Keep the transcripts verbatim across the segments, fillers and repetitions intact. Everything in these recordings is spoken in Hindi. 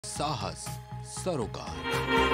साहस सरोकार।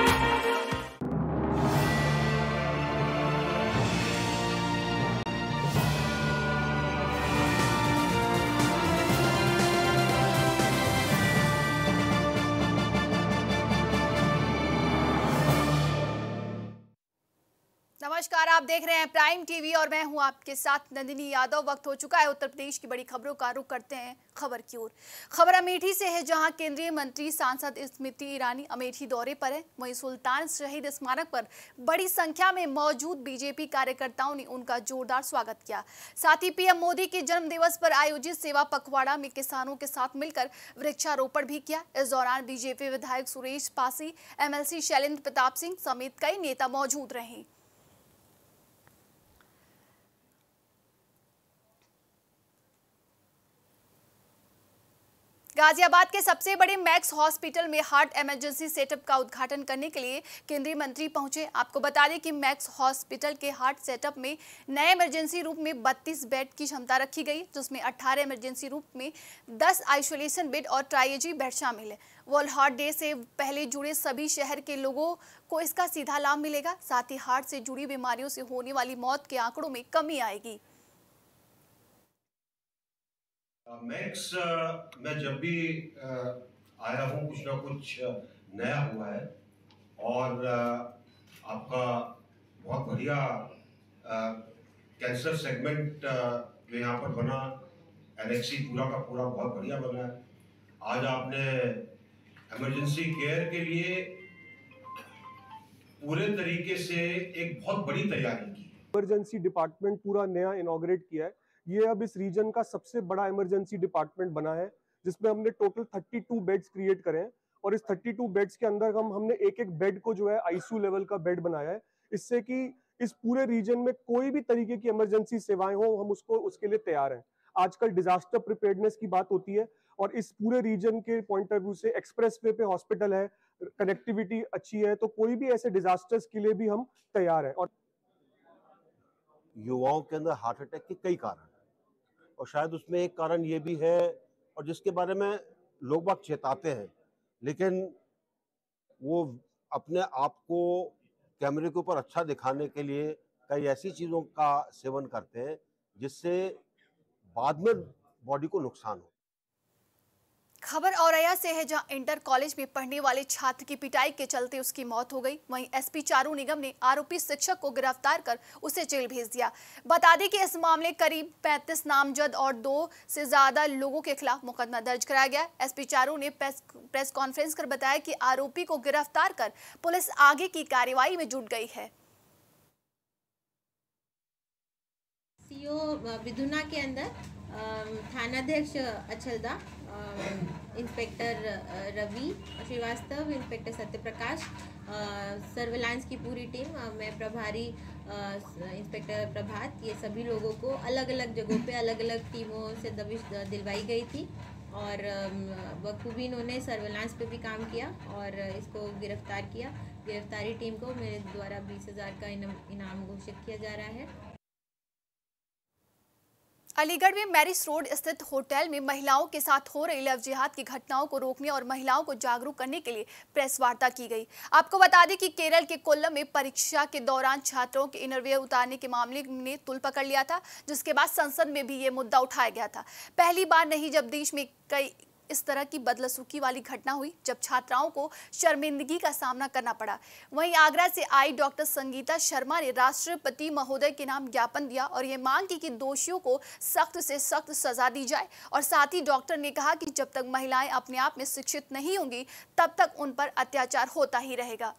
नमस्कार, आप देख रहे हैं प्राइम टीवी और मैं हूं आपके साथ नंदिनी यादव। वक्त हो चुका है उत्तर प्रदेश की बड़ी खबरों का रुख करते हैं खबर की ओर। खबर अमेठी से है, जहां केंद्रीय मंत्री सांसद स्मृति ईरानी अमेठी दौरे पर है। वहीं सुल्तान शहीद स्मारक पर बड़ी संख्या में मौजूद बीजेपी कार्यकर्ताओं ने उनका जोरदार स्वागत किया। साथ ही पीएम मोदी के जन्म दिवस पर आयोजित सेवा पखवाड़ा में किसानों के साथ मिलकर वृक्षारोपण भी किया। इस दौरान बीजेपी विधायक सुरेश पासी, एमएलसी शैलेंद्र प्रताप सिंह समेत कई नेता मौजूद रहे। गाजियाबाद के सबसे बड़े मैक्स हॉस्पिटल में हार्ट इमरजेंसी सेटअप का उद्घाटन करने के लिए केंद्रीय मंत्री पहुंचे। आपको बता दें कि मैक्स हॉस्पिटल के हार्ट सेटअप में नए इमरजेंसी रूम में बत्तीस बेड की क्षमता रखी गई, जिसमें अठारह इमरजेंसी रूम में दस आइसोलेशन बेड और ट्राइएजी बेड शामिल है। वर्ल्ड हार्ट डे से पहले जुड़े सभी शहर के लोगों को इसका सीधा लाभ मिलेगा। साथ ही हार्ट से जुड़ी बीमारियों से होने वाली मौत के आंकड़ों में कमी आएगी। मैक्स मैं जब भी आया हूँ कुछ ना कुछ नया हुआ है और आपका बहुत बढ़िया कैंसर सेगमेंट जो यहाँ पर बना, एनेक्सी पूरा का पूरा बहुत बढ़िया बना है। आज आपने इमरजेंसी केयर के लिए पूरे तरीके से एक बहुत बड़ी तैयारी की। इमरजेंसी डिपार्टमेंट पूरा नया इनॉग्रेट किया है। ये अब इस रीजन का सबसे बड़ा इमरजेंसी डिपार्टमेंट बना है, जिसमें हमने टोटल बत्तीस बेड्स क्रिएट करे हैं और इस बत्तीस बेड्स के अंदर हम हमने एक एक बेड को जो है आईसीयू लेवल का बेड बनाया है, इससे कि इस पूरे रीजन में कोई भी तरीके की इमरजेंसी सेवाएं हो, हम उसको उसके लिए तैयार हैं। आजकल डिजास्टर प्रिपेयर्डनेस की बात होती है और इस पूरे रीजन के पॉइंट ऑफ व्यू से एक्सप्रेस वे पे हॉस्पिटल है, कनेक्टिविटी अच्छी है, तो कोई भी ऐसे डिजास्टर्स के लिए भी हम तैयार हैं। और युवाओं के अंदर हार्ट अटैक के कई कारण हैं और शायद उसमें एक कारण ये भी है और जिसके बारे में लोग बाग चेताते हैं, लेकिन वो अपने आप को कैमरे के ऊपर अच्छा दिखाने के लिए कई ऐसी चीज़ों का सेवन करते हैं जिससे बाद में बॉडी को नुकसान हो। खबर औरैया से है, जहां इंटर कॉलेज में पढ़ने वाले छात्र की पिटाई के चलते उसकी मौत हो गई। वहीं एसपी चारू निगम ने आरोपी शिक्षक को गिरफ्तार कर उसे जेल भेज दिया। बता दें कि इस मामले करीब पैंतीस नामजद और दो से ज्यादा लोगों के खिलाफ मुकदमा दर्ज कराया गया। एसपी चारू ने प्रेस प्रेस कॉन्फ्रेंस कर बताया कि आरोपी को गिरफ्तार कर पुलिस आगे की कार्रवाई में जुट गई है। सीओ विधुना के अंदर थानाध्यक्ष Achalda, inspector Ravi Srivastava, inspector Satyaprakash, surveillance की पूरी टीम, मैं प्रभारी इंस्पेक्टर प्रभात, ये सभी लोगों को अलग अलग जगहों पे अलग अलग टीमों से दबिश दिलवाई गई थी और बखूबी इन्होंने सर्विलांस पे भी काम किया और इसको गिरफ्तार किया। गिरफ्तारी टीम को मेरे द्वारा बीस हज़ार का इनाम घोषित किया जा रहा है। अलीगढ़ में मैरिज रोड स्थित होटल में महिलाओं के साथ हो रही लव जिहाद की घटनाओं को रोकने और महिलाओं को जागरूक करने के लिए प्रेस वार्ता की गई। आपको बता दें कि केरल के कोल्लम में परीक्षा के दौरान छात्रों के इनरवियर उतारने के मामले ने तुल पकड़ लिया था, जिसके बाद संसद में भी ये मुद्दा उठाया गया था। पहली बार नहीं जब देश में कई इस तरह की बदसलूकी वाली घटना हुई, जब छात्राओं को शर्मिंदगी का सामना करना पड़ा। वहीं आगरा से आई डॉक्टर संगीता शर्मा ने राष्ट्रपति महोदय के नाम ज्ञापन दिया और ये मांग की कि दोषियों को सख्त से सख्त सजा दी जाए। और साथ ही डॉक्टर ने कहा कि जब तक महिलाएं अपने आप में शिक्षित नहीं होंगी, तब तक उन पर अत्याचार होता ही रहेगा।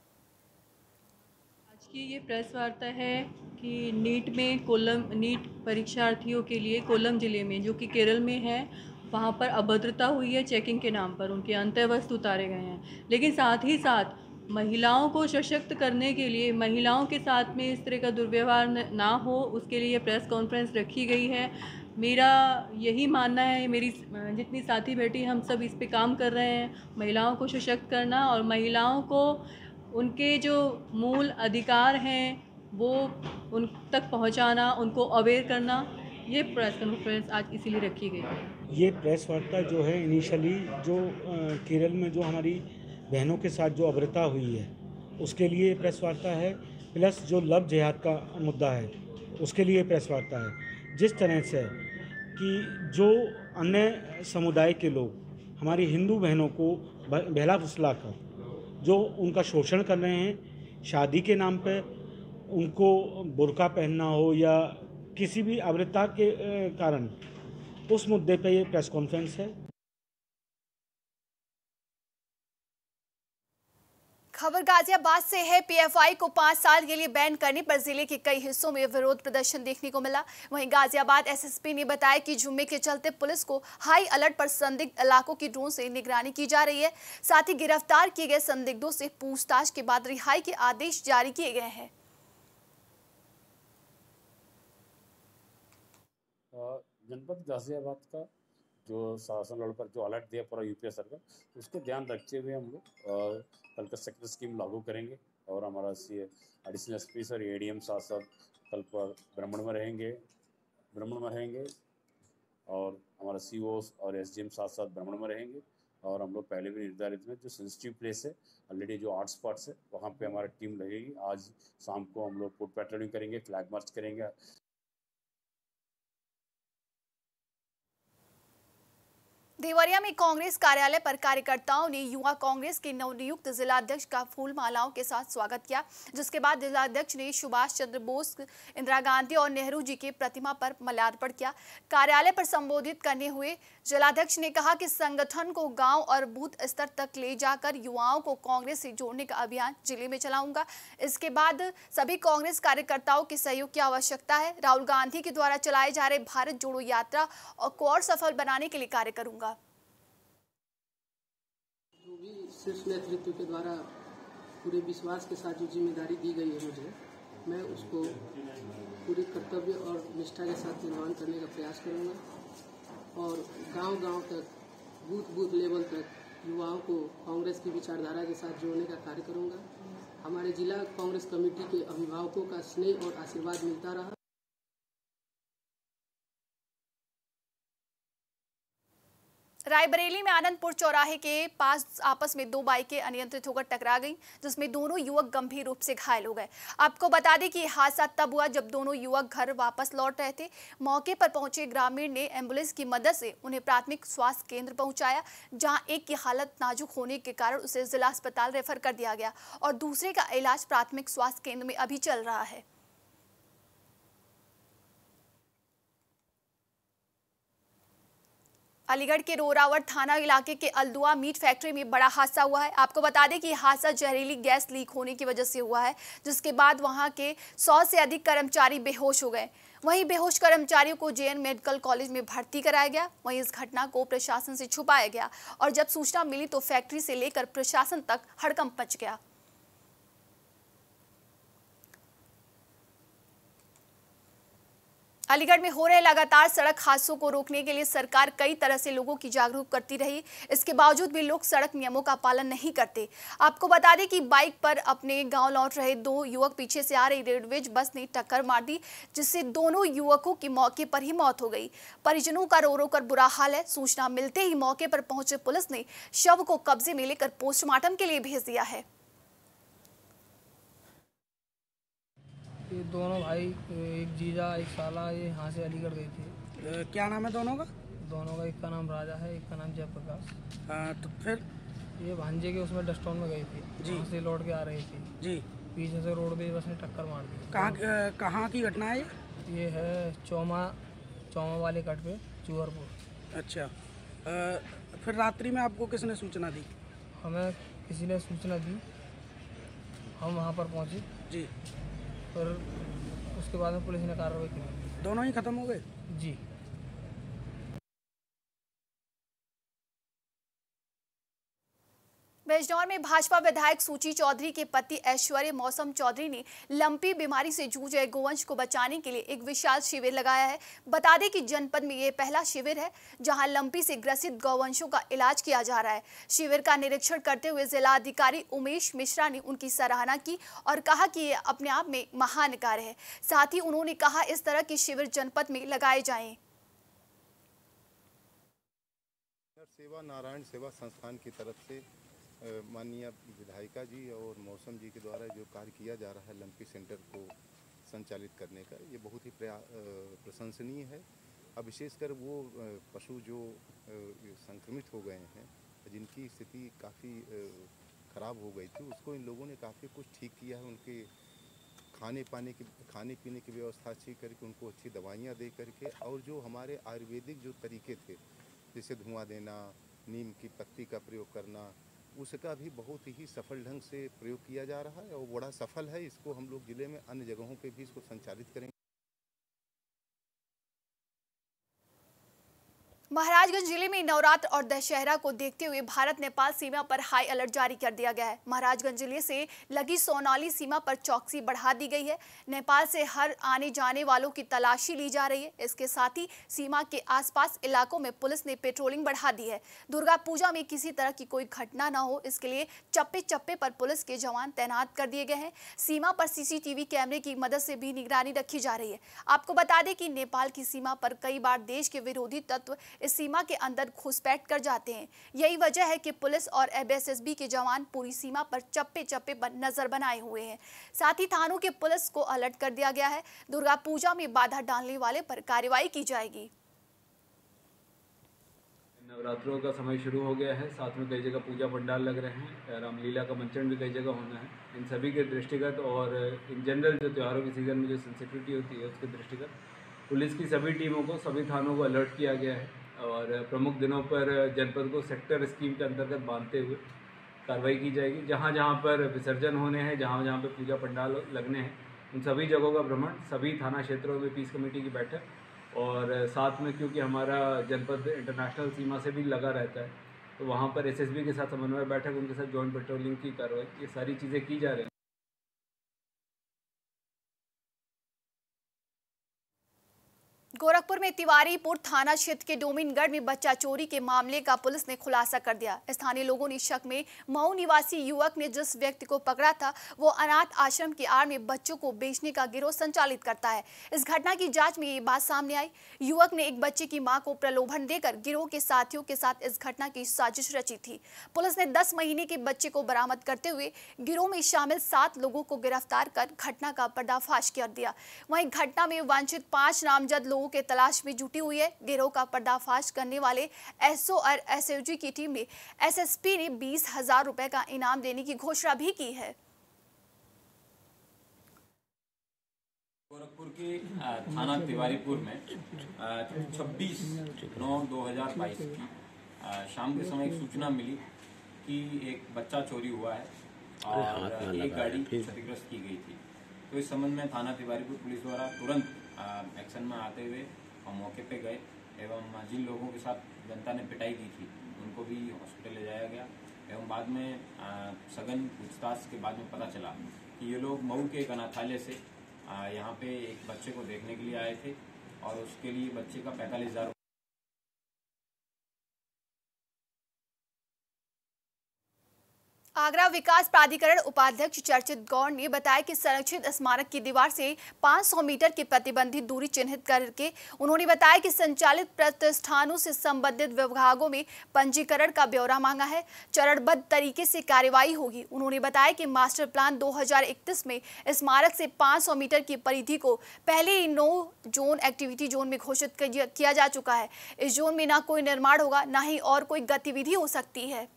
आज की ये प्रेस वार्ता है कि नीट में कोल्लम नीट परीक्षार्थियों के लिए कोल्लम जिले में, जो कि केरल में है, वहाँ पर अभद्रता हुई है। चेकिंग के नाम पर उनके अंतःवस्त्र उतारे गए हैं, लेकिन साथ ही साथ महिलाओं को सशक्त करने के लिए, महिलाओं के साथ में इस तरह का दुर्व्यवहार ना हो, उसके लिए प्रेस कॉन्फ्रेंस रखी गई है। मेरा यही मानना है, मेरी जितनी साथी बेटी हम सब इस पे काम कर रहे हैं, महिलाओं को सशक्त करना और महिलाओं को उनके जो मूल अधिकार हैं वो उन तक पहुंचाना, उनको अवेयर करना। ये प्रेस कॉन्फ्रेंस आज इसीलिए रखी गई है। ये प्रेस वार्ता जो है इनिशियली जो अ, केरल में जो हमारी बहनों के साथ जो अभद्रता हुई है उसके लिए प्रेस वार्ता है, प्लस जो लव जिहाद का मुद्दा है उसके लिए प्रेस वार्ता है। जिस तरह से कि जो अन्य समुदाय के लोग हमारी हिंदू बहनों को बहला फुसला कर जो उनका शोषण कर रहे हैं, शादी के नाम पे उनको बुर्का पहनना हो या किसी भी अभद्रता के कारण, उस मुद्दे पे ये प्रेस कॉन्फ्रेंस है। खबर गाजियाबाद से है। पीएफआई को पाँच साल के लिए बैन करने पर जिले के कई हिस्सों में विरोध प्रदर्शन देखने को मिला। वहीं गाजियाबाद एसएसपी ने बताया कि जुम्मे के चलते पुलिस को हाई अलर्ट पर संदिग्ध इलाकों की ड्रोन से निगरानी की जा रही है। साथ ही गिरफ्तार किए गए संदिग्धों से पूछताछ के बाद रिहाई के आदेश जारी किए गए हैं। जनपद गाजियाबाद का जो शासन लड़ पर जो अलर्ट दिया पूरा यूपी सरकार, उसको ध्यान रखते हुए हम लोग कल का सेक्टर स्कीम लागू करेंगे और हमारा सी एडिशनल एस पी और ए डी एम साथ साथ कल पर भ्रमण में रहेंगे भ्रमण में रहेंगे और हमारा सी ओ और एस डी एम साथ साथ भ्रमण में रहेंगे। और हम लोग पहले भी निर्धारित में जो सेंसिटिव प्लेस है ऑलरेडी जो हॉट स्पॉट्स है वहाँ पे हमारी टीम लगेगी। आज शाम को हम लोग फुट पेट्रोलिंग करेंगे, फ्लैग मार्च करेंगे। देवरिया में कांग्रेस कार्यालय पर कार्यकर्ताओं ने युवा कांग्रेस के नवनियुक्त जिलाध्यक्ष का फूल मालाओं के साथ स्वागत किया, जिसके बाद जिलाध्यक्ष ने सुभाष चंद्र बोस, इंदिरा गांधी और नेहरू जी के प्रतिमा पर माल्यार्पण किया। कार्यालय पर संबोधित करने हुए जिलाध्यक्ष ने कहा कि संगठन को गांव और बूथ स्तर तक ले जाकर युवाओं को कांग्रेस से जोड़ने का अभियान जिले में चलाऊंगा। इसके बाद सभी कांग्रेस कार्यकर्ताओं के सहयोग की आवश्यकता है। राहुल गांधी के द्वारा चलाए जा रहे भारत जोड़ो यात्रा को और सफल बनाने के लिए कार्य करूंगा। जो भी शीर्ष नेतृत्व के द्वारा पूरे विश्वास के साथ जो जिम्मेदारी दी गई है मुझे, मैं उसको पूरी कर्तव्य और निष्ठा के साथ निर्वहन करने का प्रयास करूंगा और गांव-गांव तक, बूथ बूथ लेवल तक युवाओं को कांग्रेस की विचारधारा के साथ जोड़ने का कार्य करूंगा। हमारे जिला कांग्रेस कमेटी के अभिभावकों का स्नेह और आशीर्वाद मिलता रहा। रायबरेली में आनंदपुर चौराहे के पास आपस में दो बाइकें अनियंत्रित होकर टकरा गईं, जिसमें दोनों युवक गंभीर रूप से घायल हो गए। आपको बता दें कि हादसा तब हुआ जब दोनों युवक घर वापस लौट रहे थे। मौके पर पहुंचे ग्रामीण ने एम्बुलेंस की मदद से उन्हें प्राथमिक स्वास्थ्य केंद्र पहुंचाया, जहां एक की हालत नाजुक होने के कारण उसे जिला अस्पताल रेफर कर दिया गया और दूसरे का इलाज प्राथमिक स्वास्थ्य केंद्र में अभी चल रहा है। अलीगढ़ के रोरावट थाना इलाके के अल्दुआ मीट फैक्ट्री में बड़ा हादसा हुआ है। आपको बता दें कि हादसा जहरीली गैस लीक होने की वजह से हुआ है, जिसके बाद वहां के सौ से अधिक कर्मचारी बेहोश हो गए। वहीं बेहोश कर्मचारियों को जेएन मेडिकल कॉलेज में भर्ती कराया गया। वहीं इस घटना को प्रशासन से छुपाया गया और जब सूचना मिली तो फैक्ट्री से लेकर प्रशासन तक हड़कंप मच गया। अलीगढ़ में हो रहे लगातार सड़क हादसों को रोकने के लिए सरकार कई तरह से लोगों की जागरूक करती रही। इसके बावजूद भी लोग सड़क नियमों का पालन नहीं करते। आपको बता दें कि बाइक पर अपने गांव लौट रहे दो युवक पीछे से आ रही रोडवेज बस ने टक्कर मार दी, जिससे दोनों युवकों की मौके पर ही मौत हो गई। परिजनों का रो रो कर बुरा हाल है। सूचना मिलते ही मौके पर पहुंचे पुलिस ने शव को कब्जे में लेकर पोस्टमार्टम के लिए भेज दिया है। ये दोनों भाई, एक जीजा एक साला, ये यहाँ से अलीगढ़ गए थे। क्या नाम है दोनों का? दोनों का एक का नाम राजा है, एक का नाम जयप्रकाश। हाँ, तो फिर ये भांजे के उसमें डस्टोन में गए थे जी, वहाँ से लौट के आ रहे थे जी। पीछे से रोडवेज बस ने टक्कर मार दी। कहाँ कहाँ की घटना है ये? ये है चौमा चौमा वाले कट पे चूहरपुर। अच्छा, आ, फिर रात्रि में आपको किसने सूचना दी? हमें किसी ने सूचना दी, हम वहाँ पर पहुँचे जी। फिर उसके बाद में पुलिस ने कार्रवाई की। दोनों ही खत्म हो गए जी। बिजनौर में भाजपा विधायक सूची चौधरी के पति ऐश्वर्य मौसम चौधरी ने लंपी बीमारी से जूझ रहे गोवंश को बचाने के लिए एक विशाल शिविर लगाया है। बता दें कि जनपद में ये पहला शिविर है जहां लंपी से ग्रसित गौवंशों का इलाज किया जा रहा है। शिविर का निरीक्षण करते हुए जिला अधिकारी उमेश मिश्रा ने उनकी सराहना की और कहा कि ये अपने आप में महान कार्य है। साथ ही उन्होंने कहा इस तरह के शिविर जनपद में लगाए जाएं। सेवा नारायण सेवा संस्थान की तरफ से माननीय विधायिका जी और मौसम जी के द्वारा जो कार्य किया जा रहा है लंपी सेंटर को संचालित करने का, ये बहुत ही प्रशंसनीय है। अब विशेषकर वो पशु जो संक्रमित हो गए हैं, जिनकी स्थिति काफ़ी ख़राब हो गई थी, उसको इन लोगों ने काफ़ी कुछ ठीक किया है। उनके खाने पाने की खाने पीने की व्यवस्था अच्छी करके, उनको अच्छी दवाइयाँ दे करके, और जो हमारे आयुर्वेदिक जो तरीके थे, जैसे धुआं देना, नीम की पत्ती का प्रयोग करना, उसका भी बहुत ही सफल ढंग से प्रयोग किया जा रहा है और बड़ा सफल है। इसको हम लोग जिले में अन्य जगहों पे भी इसको संचालित करेंगे। महाराजगंज जिले में नवरात्र और दशहरा को देखते हुए भारत नेपाल सीमा पर हाई अलर्ट जारी कर दिया गया है। महाराजगंज जिले से लगी सोनौली सीमा पर चौकसी बढ़ा दी गई है। नेपाल से हर आने जाने वालों की तलाशी ली जा रही है। इसके साथ ही सीमा के आसपास इलाकों में पुलिस ने पेट्रोलिंग बढ़ा दी है। दुर्गा पूजा में किसी तरह की कोई घटना न हो, इसके लिए चप्पे चप्पे पर पुलिस के जवान तैनात कर दिए गए हैं। सीमा पर सीसीटीवी कैमरे की मदद से भी निगरानी रखी जा रही है। आपको बता दें कि नेपाल की सीमा पर कई बार देश के विरोधी तत्व इस सीमा के अंदर घुसपैठ कर जाते हैं। यही वजह है कि पुलिस और एबीएसएसबी के जवान पूरी सीमा पर चप्पे चप्पे पर नजर बनाए हुए हैं। साथ ही थानों के पुलिस को अलर्ट कर दिया गया है। दुर्गा पूजा में बाधा डालने वाले पर कार्रवाई की जाएगी। नवरात्रों का समय शुरू हो गया है, साथ में कई जगह पूजा पंडाल लग रहे हैं। रामलीला का मंचन भी कई जगह होना है। इन सभी के दृष्टिगत और इन जनरल जो त्योहारों के सीजन में जो सेंसिटिविटी होती है उसके दृष्टिगत पुलिस की सभी टीमों को, सभी थानों को अलर्ट किया गया है और प्रमुख दिनों पर जनपद को सेक्टर स्कीम के अंतर्गत बांधते हुए कार्रवाई की जाएगी। जहाँ जहाँ पर विसर्जन होने हैं, जहाँ जहाँ पर पूजा पंडाल लगने हैं, उन सभी जगहों का भ्रमण, सभी थाना क्षेत्रों में पीस कमेटी की बैठक और साथ में क्योंकि हमारा जनपद इंटरनेशनल सीमा से भी लगा रहता है तो वहाँ पर एसएसबी के साथ समन्वय बैठक, उनके साथ जॉइंट पेट्रोलिंग की कार्रवाई, ये सारी चीज़ें की जा रही हैं। गोरखपुर में तिवारीपुर थाना क्षेत्र के डोमिनगढ़ में बच्चा चोरी के मामले का पुलिस ने खुलासा कर दिया। स्थानीय लोगों ने शक में मऊ निवासी युवक ने जिस व्यक्ति को पकड़ा था वो अनाथ आश्रम की आड़ में बच्चों को बेचने का गिरोह संचालित करता है। इस घटना की जांच में ये बात सामने आई। युवक ने एक बच्चे की मां को प्रलोभन देकर गिरोह के साथियों के साथ इस घटना की साजिश रची थी। पुलिस ने दस महीने के बच्चे को बरामद करते हुए गिरोह में शामिल सात लोगों को गिरफ्तार कर घटना का पर्दाफाश कर दिया। वहीं घटना में वांछित पांच नामजद लोगों के तलाश में जुटी हुई है। गिरोह का पर्दाफाश करने वाले एसओ और एसओजी की टीम ने एसएसपी ने बीस हजार रुपए का इनाम देने की घोषणा भी की है। गोरखपुर के थाना तिवारीपुर में छब्बीस नौ दो हजार बाईस की शाम के समय एक सूचना मिली कि एक बच्चा चोरी हुआ है और एक गाड़ी क्षतिग्रस्त की गई थी। तो इस संबंध में थाना तिवारीपुर पुलिस द्वारा तुरंत एक्शन में आते हुए हम मौके पे गए एवं जिन लोगों के साथ जनता ने पिटाई की थी उनको भी हॉस्पिटल ले जाया गया एवं बाद में सघन पूछताछ के बाद में पता चला कि ये लोग मऊ के एक अनाथालय से यहाँ पे एक बच्चे को देखने के लिए आए थे और उसके लिए बच्चे का पैंतालीस हजार आगरा विकास प्राधिकरण उपाध्यक्ष चर्चित गौड़ ने बताया कि संरक्षित स्मारक की दीवार से पाँच सौ मीटर की प्रतिबंधित दूरी चिन्हित करके उन्होंने बताया कि संचालित प्रतिष्ठानों से संबंधित विभागों में पंजीकरण का ब्यौरा मांगा है। चरणबद्ध तरीके से कार्यवाही होगी। उन्होंने बताया कि मास्टर प्लान दो हजार इकतीस में स्मारक से पाँच सौ मीटर की परिधि को पहले ही नो जोन एक्टिविटी जोन में घोषित किया जा चुका है। इस जोन में न कोई निर्माण होगा, न ही और कोई गतिविधि हो सकती है।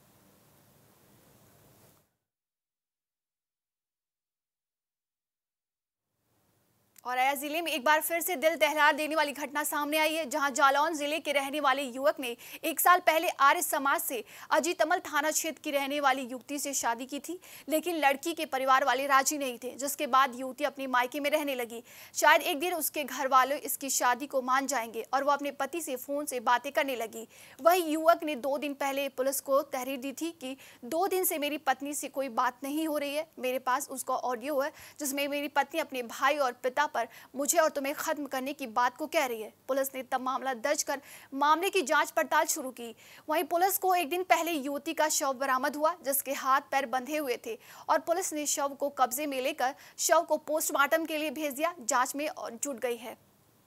औरैया जिले में एक बार फिर से दिल दहला देने वाली घटना सामने आई है, जहां जालौन जिले के रहने वाले युवक ने एक साल पहले आर्य समाज से अजीतमल थाना क्षेत्र की रहने वाली युवती से शादी की थी, लेकिन लड़की के परिवार वाले राजी नहीं थे, जिसके बाद युवती अपने मायके में रहने लगी। शायद एक दिन उसके घर वाले इसकी शादी को मान जाएंगे और वो अपने पति से फोन से बातें करने लगी। वही युवक ने दो दिन पहले पुलिस को तहरीर दी थी कि दो दिन से मेरी पत्नी से कोई बात नहीं हो रही है। मेरे पास उसका ऑडियो है जिसमें मेरी पत्नी अपने भाई और पिता पर मुझे और तुम्हें खत्म करने की बात को कह रही है। पुलिस ने तब मामला दर्ज कर मामले की जांच पड़ताल शुरू की। वहीं पुलिस को एक दिन पहले युवती का शव बरामद हुआ, जिसके हाथ पैर बंधे हुए थे, और पुलिस ने शव को कब्जे में लेकर शव को पोस्टमार्टम के लिए भेज दिया। जांच में जुट गई है।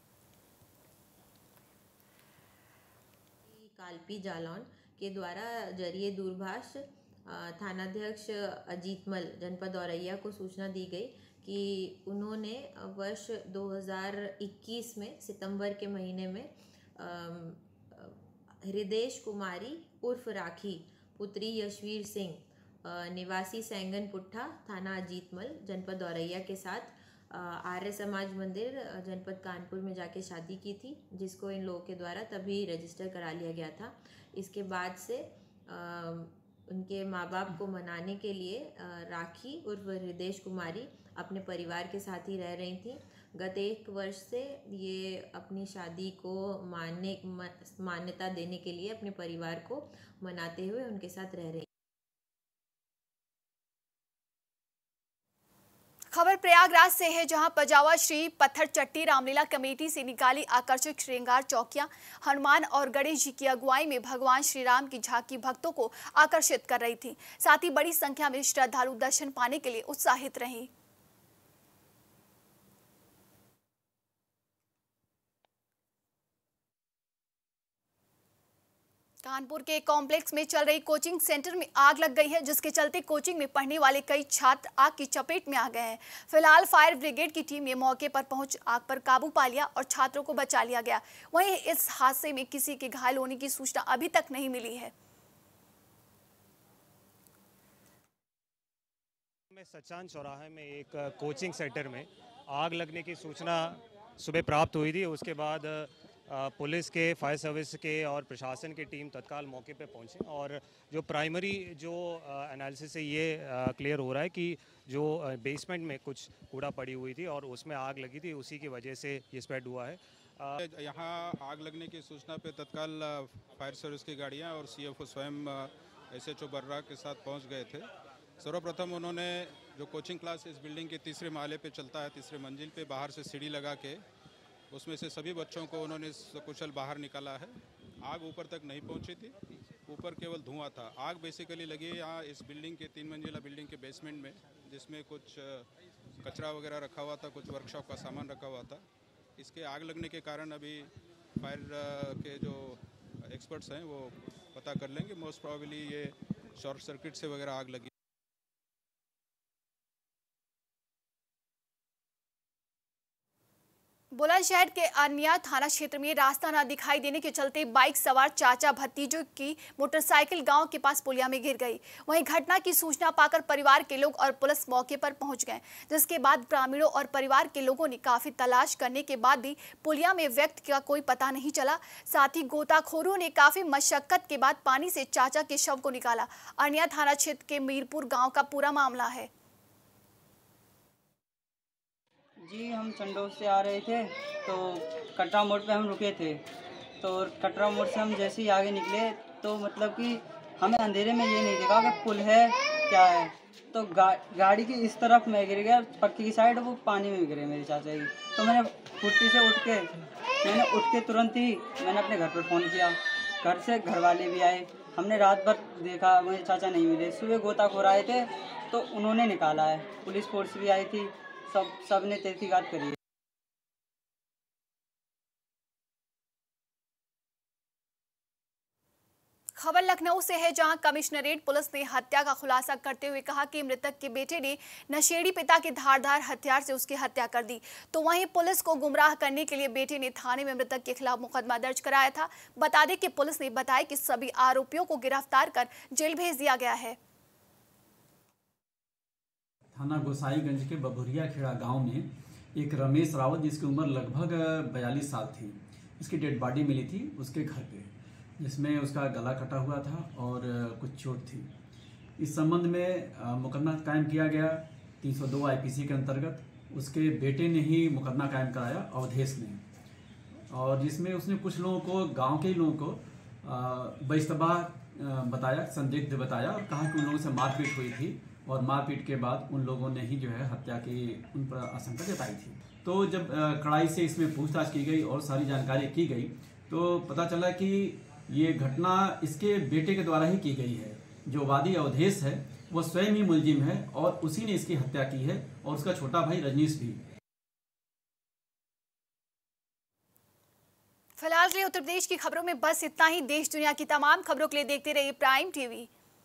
कालपी जालौन के द्वारा जरिए दूरभाष थानाध्यक्ष अजीतमल जनपद औरैया को सूचना दी गई कि उन्होंने वर्ष दो हज़ार इक्कीस में सितंबर के महीने में हृदेश कुमारी उर्फ राखी पुत्री यशवीर सिंह निवासी सैंगन पुट्ठा थाना अजीतमल जनपद औरैया के साथ आर्य समाज मंदिर जनपद कानपुर में जाके शादी की थी, जिसको इन लोगों के द्वारा तभी रजिस्टर करा लिया गया था। इसके बाद से उनके माँ बाप को मनाने के लिए राखी उर्फ हृदेश कुमारी अपने परिवार के साथ ही रह रही थी। गत एक वर्ष से ये अपनी शादी को मानने मान्यता देने के लिए अपने परिवार को मनाते हुए उनके साथ रह रही। खबर प्रयागराज से है, जहां पजावा श्री पत्थर चट्टी रामलीला कमेटी से निकाली आकर्षक श्रृंगार चौकियां हनुमान और गणेश जी की अगुवाई में भगवान श्री राम की झांकी भक्तों को आकर्षित कर रही थी। साथ ही बड़ी संख्या में श्रद्धालु दर्शन पाने के लिए उत्साहित रहे। कानपुर के कॉम्प्लेक्स में चल रही कोचिंग सेंटर में आग लग गई है, जिसके चलते कोचिंग में पढ़ने वाले कई छात्र आग की चपेट में आ गए हैं। फिलहाल फायर ब्रिगेड की टीम ने मौके पर पहुंच आग पर काबू पा लिया और छात्रों को बचा लिया गया। वहीं इस हादसे में किसी के घायल होने की सूचना अभी तक नहीं मिली है। सचान चौराहे में एक कोचिंग सेंटर में आग लगने की सूचना सुबह प्राप्त हुई थी। उसके बाद पुलिस के, फायर सर्विस के और प्रशासन की टीम तत्काल मौके पे पहुंचे और जो प्राइमरी जो एनालिसिस से ये क्लियर हो रहा है कि जो बेसमेंट में कुछ कूड़ा पड़ी हुई थी और उसमें आग लगी थी, उसी की वजह से ये स्प्रेड हुआ है। यहाँ आग लगने की सूचना पे तत्काल फायर सर्विस की गाड़ियाँ और सीएफओ स्वयं एसएचओ बर्रा के साथ पहुँच गए थे। सर्वप्रथम उन्होंने जो कोचिंग क्लास इस बिल्डिंग के तीसरे माले पे चलता है, तीसरे मंजिल पे बाहर से सीढ़ी लगा के उसमें से सभी बच्चों को उन्होंने सकुशल बाहर निकाला है। आग ऊपर तक नहीं पहुंची थी, ऊपर केवल धुआं था। आग बेसिकली लगी है यहाँ इस बिल्डिंग के तीन मंजिला बिल्डिंग के बेसमेंट में, जिसमें कुछ कचरा वगैरह रखा हुआ था, कुछ वर्कशॉप का सामान रखा हुआ था। इसके आग लगने के कारण अभी फायर के जो एक्सपर्ट्स हैं वो पता कर लेंगे। मोस्ट प्रॉबेबली ये शॉर्ट सर्किट से वगैरह आग लगी। बुलंदशहर के अरनिया थाना क्षेत्र में रास्ता न दिखाई देने के चलते बाइक सवार चाचा भतीजों की मोटरसाइकिल गांव के पास पुलिया में गिर गई। वहीं घटना की सूचना पाकर परिवार के लोग और पुलिस मौके पर पहुंच गए, जिसके बाद ग्रामीणों और परिवार के लोगों ने काफी तलाश करने के बाद भी पुलिया में व्यक्ति का कोई पता नहीं चला। साथ ही गोताखोरों ने काफी मशक्कत के बाद पानी से चाचा के शव को निकाला। अरनिया थाना क्षेत्र के मीरपुर गाँव का पूरा मामला है। जी, हम चंडोल से आ रहे थे तो कटरा मोड़ पे हम रुके थे। तो कटरा मोड़ से हम जैसे ही आगे निकले तो मतलब कि हमें अंधेरे में ये नहीं देखा कि पुल है क्या है। तो गा, गाड़ी की इस तरफ मैं गिर गया, पक्की की साइड, वो पानी में गिरे मेरे चाचा जी। तो मैंने फुर्ती से उठ के मैंने उठ के तुरंत ही मैंने अपने घर पर फ़ोन किया। घर से घर वाले भी आए, हमने रात भर देखा, मेरे चाचा नहीं मिले। सुबह गोताखोर आए थे तो उन्होंने निकाला है। पुलिस फोर्स भी आई थी, सब सब ने तहकीकात करी है। खबर लखनऊ से है, जहां कमिश्नरेट पुलिस ने हत्या का खुलासा करते हुए कहा कि मृतक के बेटे ने नशेड़ी पिता के धारदार हथियार से उसकी हत्या कर दी। तो वहीं पुलिस को गुमराह करने के लिए बेटे ने थाने में मृतक के खिलाफ मुकदमा दर्ज कराया था। बता दें कि पुलिस ने बताया कि सभी आरोपियों को गिरफ्तार कर जेल भेज दिया गया है। थाना गोसाईगंज के बबुरिया खेड़ा गांव में एक रमेश रावत जिसकी उम्र लगभग बयालीस साल थी। इसकी डेड बॉडी मिली थी उसके घर पे, जिसमें उसका गला कटा हुआ था और कुछ चोट थी। इस संबंध में मुकदमा कायम किया गया तीन सौ दो आईपीसी के अंतर्गत। उसके बेटे ने ही मुकदमा कायम कराया, अवधेश ने, और जिसमें उसने कुछ लोगों को, गांव के ही लोगों को बेइस्तबा बताया, संदिग्ध बताया और कहा कि उन लोगों से मारपीट हुई थी और मारपीट के बाद उन लोगों ने ही जो है हत्या की उन पर आशंका जताई थी। तो जब कड़ाई से इसमें पूछताछ की गई और सारी जानकारी की गई तो पता चला कि ये घटना इसके बेटे के द्वारा ही की गई है। जो वादी अवधेश है वो स्वयं ही मुलजिम है और उसी ने इसकी हत्या की है, और उसका छोटा भाई रजनीश भी। फिलहाल के लिए उत्तर प्रदेश की खबरों में बस इतना ही। देश दुनिया की तमाम खबरों के लिए देखते रहिए प्राइम टीवी।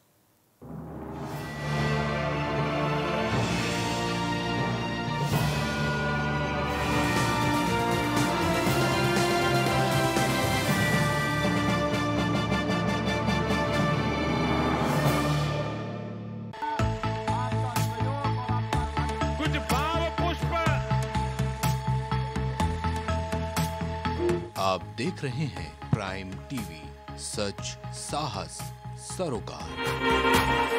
आप देख रहे हैं प्राइम टीवी, सच साहस सरोकार।